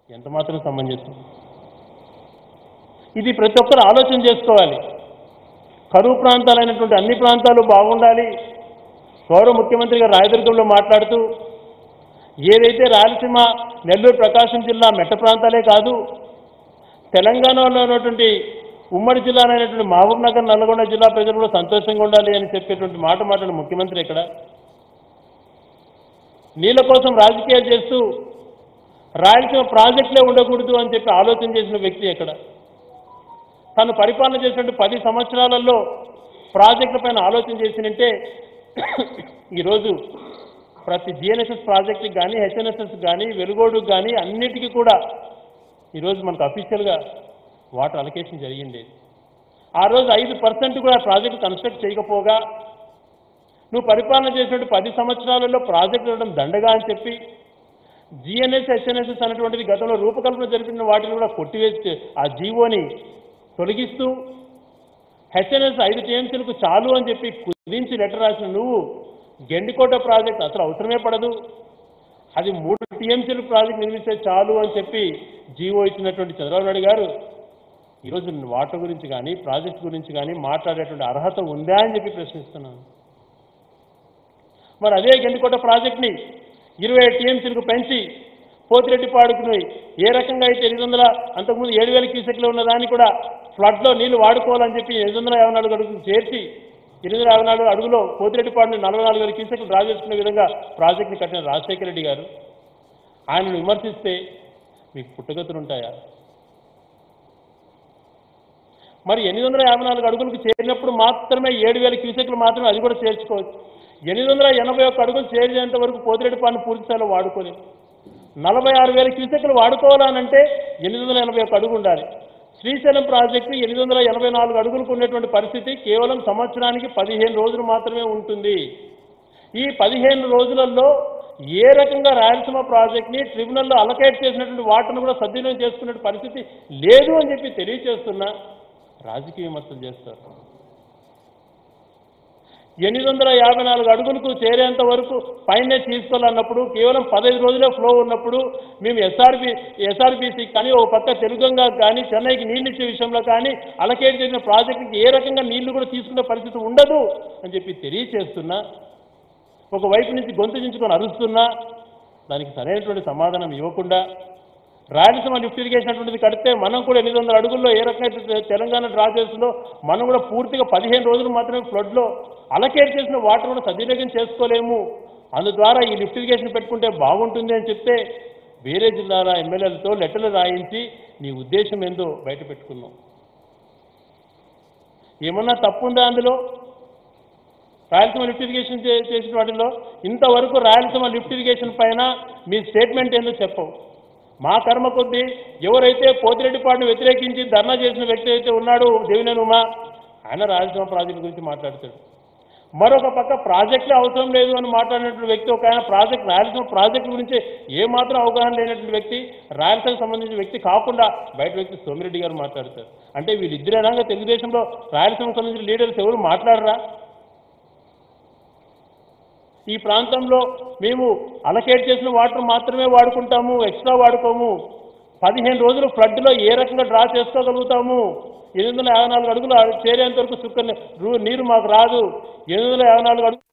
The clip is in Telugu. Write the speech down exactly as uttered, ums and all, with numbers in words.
ఎంత మాత్రం సమంజసం? ఇది ప్రతి ఒక్కరు ఆలోచన చేసుకోవాలి. కరువు ప్రాంతాలైనటువంటి అన్ని ప్రాంతాలు బాగుండాలి. గౌరవ ముఖ్యమంత్రి గారు రాయదుర్గంలో మాట్లాడుతూ ఏదైతే రాయలసీమ, నెల్లూరు, ప్రకాశం జిల్లా మెట్ట ప్రాంతాలే కాదు, తెలంగాణలో ఉన్నటువంటి ఉమ్మడి జిల్లాలైనటువంటి మహబూబ్ నగర్, నల్గొండ జిల్లా ప్రజలు కూడా సంతోషంగా ఉండాలి అని చెప్పేటువంటి మాట మాట్లాడిన ముఖ్యమంత్రి ఇక్కడ నీళ్ళ కోసం రాజకీయాలు చేస్తూ రాయలసీమ ప్రాజెక్టులే ఉండకూడదు అని చెప్పి ఆలోచన చేసిన వ్యక్తి ఎక్కడ? తను పరిపాలన చేసినట్టు పది సంవత్సరాలలో ప్రాజెక్టుల పైన ఆలోచన చేసినంటే ఈరోజు ప్రతి జిఎన్ఎస్ఎస్ ప్రాజెక్టుకి కానీ, హెచ్ఎన్ఎస్ఎస్ కానీ, వెలుగోడుకు కానీ అన్నిటికీ కూడా ఈరోజు మనకు అఫీషియల్గా వాటర్ అలొకేషన్ జరిగింది. ఆ రోజు ఐదు పర్సెంట్ కూడా ప్రాజెక్టు కన్స్ట్రక్ట్ చేయకపోగా నువ్వు పరిపాలన చేసినట్టు పది సంవత్సరాలలో ప్రాజెక్టు ఇవ్వడం దండగా అని చెప్పి జిఎన్ఎస్, హెచ్ఎన్ఎస్ఎస్ అనేటువంటిది గతంలో రూపకల్పన జరిపిన వాటిని కూడా కొట్టివేసి ఆ జీవోని తొలగిస్తూ హెచ్ఎన్ఎస్ ఐదు టీఎంసీలకు చాలు అని చెప్పి కుదించి లెటర్ రాసిన నువ్వు గెండికోట ప్రాజెక్ట్ అసలు అవసరమే పడదు, అది మూడు టీఎంసీల ప్రాజెక్ట్ నిర్మిస్తే చాలు అని చెప్పి జీవో ఇచ్చినటువంటి చంద్రబాబు నాయుడు గారు ఈరోజు వాటర్ గురించి కానీ, ప్రాజెక్ట్ గురించి కానీ మాట్లాడేటువంటి అర్హత ఉందా అని చెప్పి ప్రశ్నిస్తున్నాను. మరి అదే గెండికోట ప్రాజెక్ట్ని ఇరవై టీఎంసీలకు పెంచి పోతిరెడ్డిపాడుకుని ఏ రకంగా అయితే ఎనిమిది వందల అంతకుముందు ఏడు వేల క్యూసెక్లు ఉన్న దాన్ని కూడా ఫ్లడ్లో నీళ్లు వాడుకోవాలని చెప్పి ఎనిమిది వందల యాభై నాలుగు అడుగులు చేర్చి ఎనిమిది వందల యాభై నాలుగు అడుగులో పోతిరెడ్డిపాడుని నలభై నాలుగు వేల క్యూసెక్లు డ్రా చేసుకునే విధంగా ప్రాజెక్ట్ని కట్టిన రాజశేఖర రెడ్డి గారు ఆయనను విమర్శిస్తే మీకు పుట్టగతులు ఉంటాయా? మరి ఎనిమిది వందల యాభై నాలుగు అడుగులకు చేరినప్పుడు మాత్రమే ఏడు వేల క్యూసెక్లు మాత్రమే అది కూడా చేర్చుకోవచ్చు. ఎనిమిది వందల ఎనభై ఒక్క అడుగులు చేరేంత వరకు పోతిరెడ్డిపాడుని పూర్తి స్థాయిలో వాడుకోలేదు. నలభై ఆరు వేల క్యూసెక్లు వాడుకోవాలనంటే ఎనిమిది వందల ఎనభై ఒక్క అడుగు ఉండాలి. శ్రీశైలం ప్రాజెక్టు ఎనిమిది వందల ఎనభై నాలుగు అడుగులకు ఉన్నటువంటి పరిస్థితి కేవలం సంవత్సరానికి పదిహేను రోజులు మాత్రమే ఉంటుంది. ఈ పదిహేను రోజులలో ఏ రకంగా రాయలసీమ ప్రాజెక్ట్ని ట్రిబ్యునల్లో అలొకేట్ చేసినటువంటి వాటిని కూడా సద్వినియోగం చేసుకునే పరిస్థితి లేదు అని చెప్పి తెలియజేస్తున్నా రాజకీయ విమర్శలు చేస్తారు. ఎనిమిది వందల యాభై నాలుగు అడుగులకు చేరేంత వరకు పైనే తీసుకోవాలన్నప్పుడు కేవలం పదహైదు రోజులే ఫ్లో ఉన్నప్పుడు మేము ఎస్ఆర్బి ఎస్ఆర్బీసీ కానీ ఒక పక్క తెలుగంగా కానీ చెన్నైకి నీళ్ళు ఇచ్చే విషయంలో కానీ అలకేట్ చేసిన ప్రాజెక్టుకి ఏ రకంగా నీళ్లు కూడా తీసుకునే పరిస్థితి ఉండదు అని చెప్పి తెలియచేస్తున్నా, ఒకవైపు నుంచి గొంతు దించుకొని అరుస్తున్నా దానికి సరైనటువంటి సమాధానం ఇవ్వకుండా రాయలసీమ లిఫ్ట్ ఇరిగేషన్ అటువంటిది కడితే మనం కూడా ఎనిమిది వందల అడుగుల్లో ఏ రకంగా తెలంగాణ డ్రా చేస్తుందో మనం కూడా పూర్తిగా పదిహేను రోజులు మాత్రమే ఫ్లడ్లో అలకేట్ చేసిన వాటర్ కూడా సద్వినియోగం చేసుకోలేము, అందు ద్వారా ఈ లిఫ్ట్ ఇరిగేషన్ పెట్టుకుంటే బాగుంటుంది అని చెప్తే వేరే జిల్లాల ఎమ్మెల్యేలతో లెటర్లు రాయించి నీ ఉద్దేశం ఏందో బయట పెట్టుకున్నాం. ఏమన్నా తప్పుందా అందులో? రాయలసీమ లిఫ్ట్ ఇరిగేషన్ చేసిన వాటిలో ఇంతవరకు రాయలసీమ లిఫ్ట్ ఇరిగేషన్ పైన మీ స్టేట్మెంట్ ఏందో చెప్పవు. మా కర్మ కొద్దీ ఎవరైతే పోతిరెడ్డిపాడును వ్యతిరేకించి ధర్నా చేసిన వ్యక్తి అయితే ఉన్నాడు దేవినేని ఉమా, ఆయన రాయలసీమ ప్రాజెక్టు గురించి మాట్లాడతాడు. మరొక పక్క ప్రాజెక్టులే అవసరం లేదు అని మాట్లాడినటువంటి వ్యక్తి ఒక ఆయన ప్రాజెక్ట్ రాయలసీమ ప్రాజెక్టు గురించి ఏమాత్రం అవగాహన లేనటువంటి వ్యక్తి, రాయలసీమకు సంబంధించిన వ్యక్తి కాకుండా బయట వ్యక్తి సోమిరెడ్డి గారు మాట్లాడతారు. అంటే వీళ్ళిద్దరేనాగా తెలుగుదేశంలో రాయలసీమకు సంబంధించిన లీడర్స్ ఎవరు మాట్లాడరా? ఈ ప్రాంతంలో మేము అలకేట్ చేసిన వాటర్ మాత్రమే వాడుకుంటాము, ఎక్స్ట్రా వాడుకోము, పదిహేను రోజులు ఫ్లడ్లో ఏ రకంగా డ్రా చేసుకోగలుగుతాము, ఎనిమిది వందల యాభై నాలుగు అడుగులు చేరేంత వరకు సుక్క నీరు మాకు రాదు, ఎనిమిది వందల యాభై నాలుగు అడుగులు